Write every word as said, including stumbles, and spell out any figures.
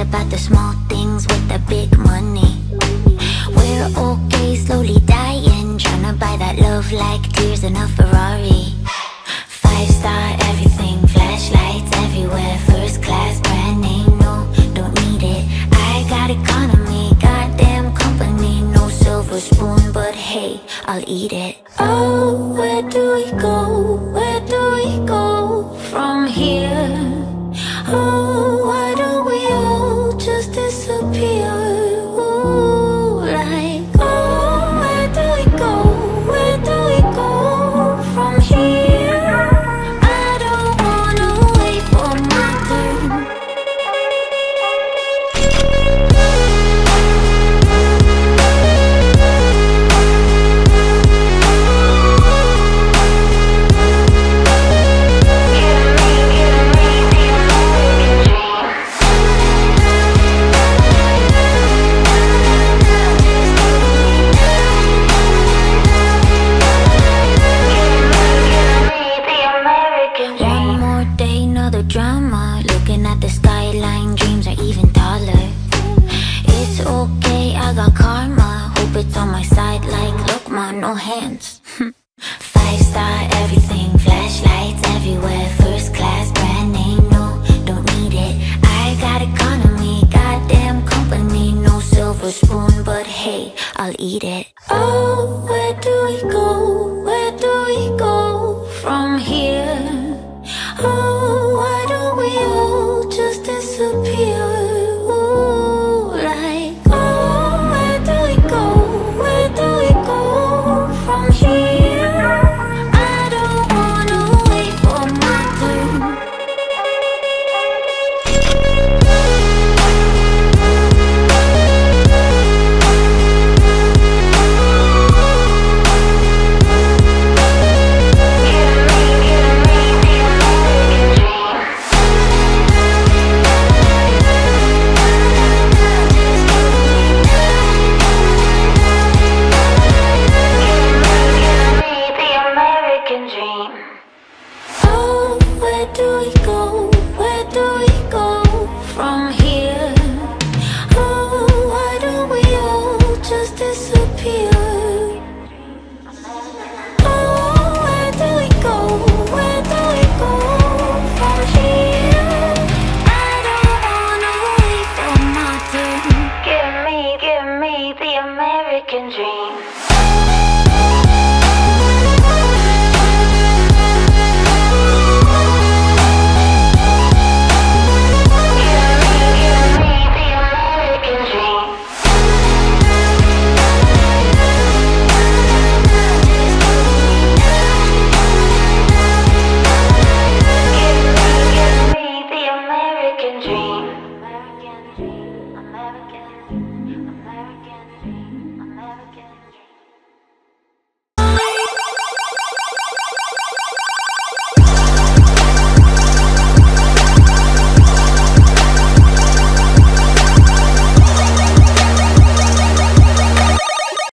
about the small things with the big money. We're okay, slowly dying, tryna buy that love like tears in a Ferrari. Five star everything, flashlights everywhere, first class, brand name, no, don't need it. I got economy, goddamn company, no silver spoon, but hey, I'll eat it. Oh, where do we go? Where do we go from here? Oh, why don't we all just disappear? Ooh, like, oh, where do we go? Where do we go from here? I don't wanna wait for my turn. One more day, another drama. Looking at the skyline, dreams are even taller. It's okay, I got karma. Hope it's on my side like, look ma, no hands. Five star everything, flashlights everywhere, first class, brand name, no, don't need it. I got economy, goddamn company, no silver spoon, but hey, I'll eat it. Oh.